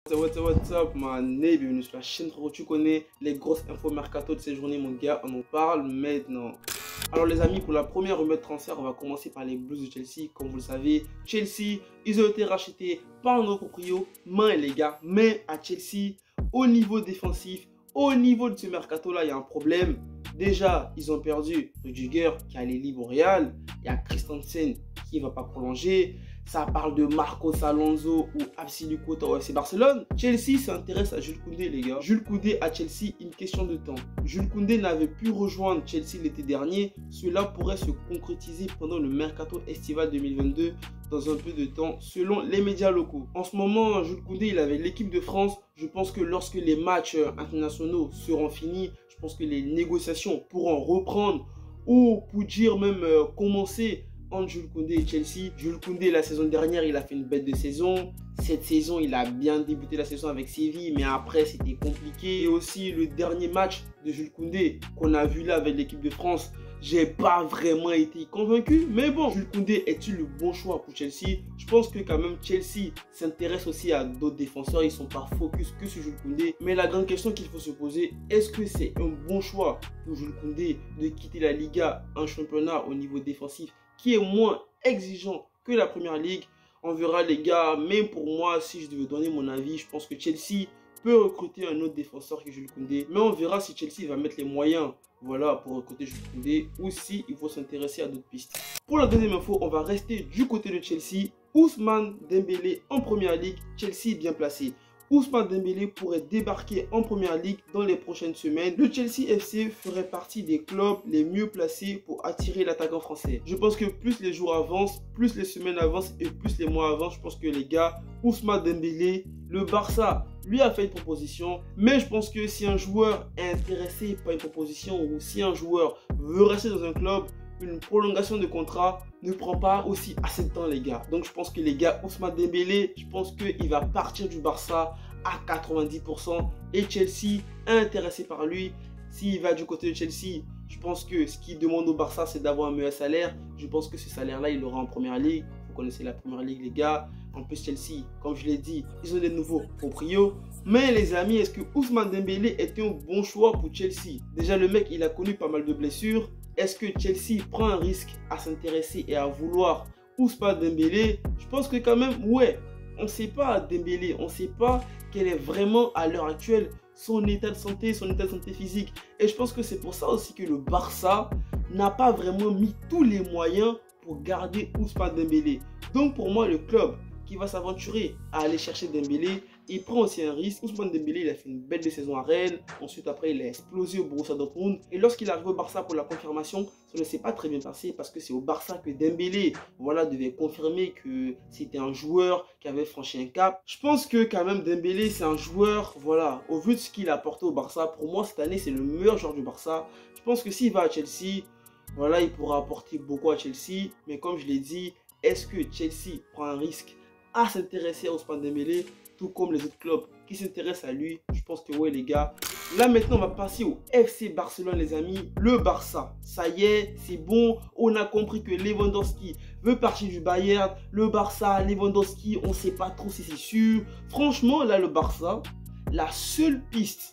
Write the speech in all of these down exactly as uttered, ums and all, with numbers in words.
What's up, what's up, man? Et bienvenue sur la chaîne, frérot. Tu connais les grosses infos mercato de ces journées, mon gars. On en parle maintenant. Alors, les amis, pour la première rumeur de transfert, on va commencer par les Blues de Chelsea. Comme vous le savez, Chelsea, ils ont été rachetés par un nouveau proprio. Mais les gars, mais à Chelsea, au niveau défensif, au niveau de ce mercato-là, il y a un problème. Déjà, ils ont perdu Rudiger qui allait libre au Real. Il y a Christensen qui ne va pas prolonger. Ça parle de Marcos Alonso ou Absiluquota au F C Barcelone. Chelsea s'intéresse à Jules Koundé, les gars. Jules Koundé à Chelsea, une question de temps. Jules Koundé n'avait pu rejoindre Chelsea l'été dernier. Cela pourrait se concrétiser pendant le mercato estival deux mille vingt-deux dans un peu de temps, selon les médias locaux. En ce moment, Jules Koundé, il avait l'équipe de France. Je pense que lorsque les matchs internationaux seront finis, je pense que les négociations pourront reprendre ou pour dire même euh, commencer entre Jules Koundé et Chelsea. Jules Koundé, la saison dernière, il a fait une bête de saison. Cette saison, il a bien débuté la saison avec Séville, mais après, c'était compliqué. Et aussi, le dernier match de Jules Koundé qu'on a vu là avec l'équipe de France, j'ai pas vraiment été convaincu. Mais bon, Jules Koundé est-il le bon choix pour Chelsea? Je pense que quand même, Chelsea s'intéresse aussi à d'autres défenseurs. Ils sont pas focus que sur Jules Koundé. Mais la grande question qu'il faut se poser, est-ce que c'est un bon choix pour Jules Koundé de quitter la Liga, un championnat au niveau défensif qui est moins exigeant que la première ligue? On verra, les gars. Mais pour moi, si je devais donner mon avis, je pense que Chelsea peut recruter un autre défenseur que Jules Koundé. Mais on verra si Chelsea va mettre les moyens, voilà, pour recruter Jules Koundé, ou si il faut s'intéresser à d'autres pistes. Pour la deuxième info, on va rester du côté de Chelsea. Ousmane Dembélé en première ligue, Chelsea bien placé. Ousmane Dembélé pourrait débarquer en première ligue dans les prochaines semaines. Le Chelsea F C ferait partie des clubs les mieux placés pour attirer l'attaquant français. Je pense que plus les jours avancent, plus les semaines avancent et plus les mois avancent, je pense que les gars, Ousmane Dembélé, le Barça lui a fait une proposition. Mais je pense que si un joueur est intéressé par une proposition ou si un joueur veut rester dans un club, une prolongation de contrat ne prend pas aussi assez de temps, les gars. Donc je pense que les gars, Ousmane Dembélé, je pense qu'il va partir du Barça à quatre-vingt-dix pour cent et Chelsea est intéressé par lui. S'il va du côté de Chelsea, je pense que ce qu'il demande au Barça, c'est d'avoir un meilleur salaire. Je pense que ce salaire-là, il l'aura en première ligue. Vous connaissez la première ligue, les gars. En plus, Chelsea, comme je l'ai dit, ils ont des nouveaux proprios. Mais les amis, est-ce que Ousmane Dembélé est un bon choix pour Chelsea? Déjà, le mec, il a connu pas mal de blessures. Est-ce que Chelsea prend un risque à s'intéresser et à vouloir Ousmane Dembélé? Je pense que quand même, ouais, on ne sait pas Dembélé, on ne sait pas quel est vraiment à l'heure actuelle son état de santé, son état de santé physique. Et je pense que c'est pour ça aussi que le Barça n'a pas vraiment mis tous les moyens pour garder Ousmane Dembélé. Donc pour moi, le club qui va s'aventurer à aller chercher Dembélé, il prend aussi un risque. Ousmane Dembélé, il a fait une belle saison à Rennes. Ensuite, après, il a explosé au Borussia Dortmund. Et lorsqu'il arrive au Barça pour la confirmation, ça ne s'est pas très bien passé parce que c'est au Barça que Dembélé, voilà, devait confirmer que c'était un joueur qui avait franchi un cap. Je pense que quand même Dembélé, c'est un joueur, voilà, au vu de ce qu'il a apporté au Barça, pour moi, cette année, c'est le meilleur joueur du Barça. Je pense que s'il va à Chelsea, voilà, il pourra apporter beaucoup à Chelsea. Mais comme je l'ai dit, est-ce que Chelsea prend un risque à s'intéresser à Ousmane Dembélé, tout comme les autres clubs qui s'intéressent à lui? Je pense que ouais, les gars. Là maintenant, on va passer au F C Barcelone, les amis. Le Barça, ça y est, c'est bon. On a compris que Lewandowski veut partir du Bayern. Le Barça, Lewandowski, on ne sait pas trop si c'est sûr. Franchement, là, le Barça, la seule piste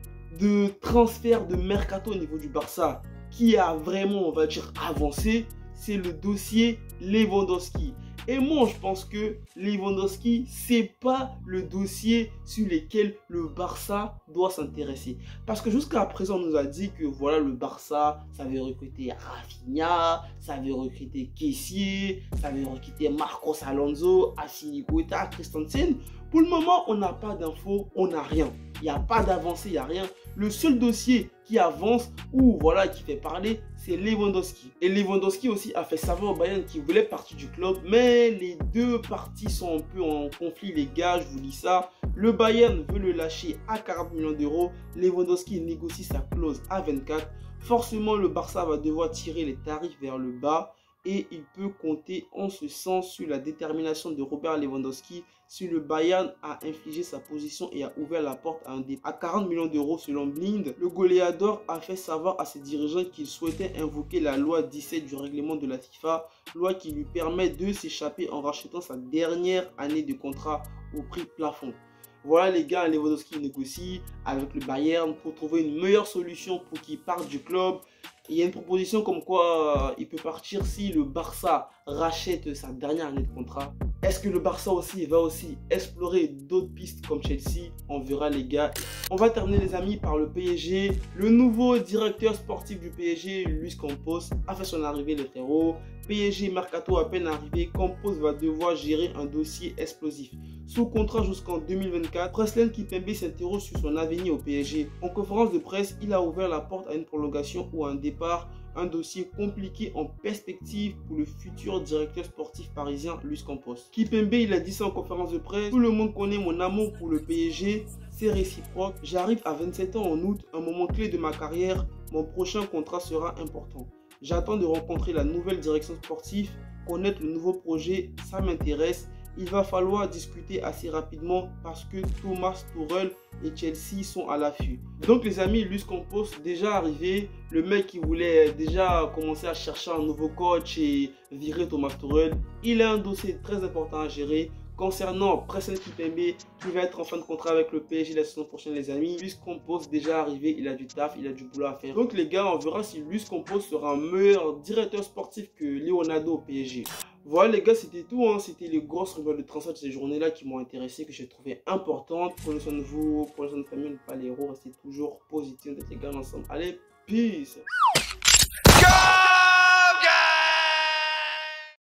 de transfert de mercato au niveau du Barça qui a vraiment, on va dire, avancé, c'est le dossier Lewandowski. Et moi, je pense que Lewandowski, c'est pas le dossier sur lequel le Barça doit s'intéresser. Parce que jusqu'à présent, on nous a dit que voilà, le Barça, ça veut recruter Rafinha, ça veut recruter Kessié, ça veut recruter Marcos Alonso, Absiluquota, Christensen. Pour le moment, on n'a pas d'infos, on n'a rien. Il n'y a pas d'avancée, il n'y a rien. Le seul dossier qui avance ou voilà qui fait parler, c'est Lewandowski. Et Lewandowski aussi a fait savoir au Bayern qu'il voulait partir du club. Mais les deux parties sont un peu en conflit, les gars, je vous dis ça. Le Bayern veut le lâcher à quarante millions d'euros. Lewandowski négocie sa clause à vingt-quatre. Forcément, le Barça va devoir tirer les tarifs vers le bas. Et il peut compter en ce sens sur la détermination de Robert Lewandowski si le Bayern a infligé sa position et a ouvert la porte à un départ. À quarante millions d'euros selon Blind, le goléador a fait savoir à ses dirigeants qu'il souhaitait invoquer la loi dix-sept du règlement de la FIFA, loi qui lui permet de s'échapper en rachetant sa dernière année de contrat au prix plafond. Voilà les gars, Lewandowski négocie avec le Bayern pour trouver une meilleure solution pour qu'il parte du club. Il y a une proposition comme quoi euh, il peut partir si le Barça rachète sa dernière année de contrat. Est-ce que le Barça aussi va aussi explorer d'autres pistes comme Chelsea? On verra les gars. On va terminer les amis par le P S G. Le nouveau directeur sportif du P S G, Luis Campos, a fait son arrivée les frérots. P S G mercato à peine arrivé, Campos va devoir gérer un dossier explosif. Sous contrat jusqu'en deux mille vingt-quatre, Presnel Kimpembe s'interroge sur son avenir au P S G. En conférence de presse, il a ouvert la porte à une prolongation ou à un départ, un dossier compliqué en perspective pour le futur directeur sportif parisien Luis Campos. Kimpembe, il a dit ça en conférence de presse: tout le monde connaît mon amour pour le P S G, c'est réciproque. J'arrive à vingt-sept ans en août, un moment clé de ma carrière, mon prochain contrat sera important. J'attends de rencontrer la nouvelle direction sportive, connaître le nouveau projet, ça m'intéresse. Il va falloir discuter assez rapidement parce que Thomas Tuchel et Chelsea sont à l'affût. Donc les amis, Luis Campos déjà arrivé, le mec qui voulait déjà commencer à chercher un nouveau coach et virer Thomas Tuchel. Il a un dossier très important à gérer. Concernant Presnel Kimpembe qui va être en fin de contrat avec le P S G la saison prochaine les amis, Luis Campos déjà arrivé, il a du taf, il a du boulot à faire. Donc les gars, on verra si Luis Campos sera un meilleur directeur sportif que Leonardo au P S G. Voilà les gars, c'était tout, hein. C'était les grosses rumeurs de transfert de ces journées-là qui m'ont intéressé, que j'ai trouvé importantes. Prenez soin de vous, prenez soin de famille, ne pas les héros, restez toujours positifs, on est les gars ensemble. Allez, peace.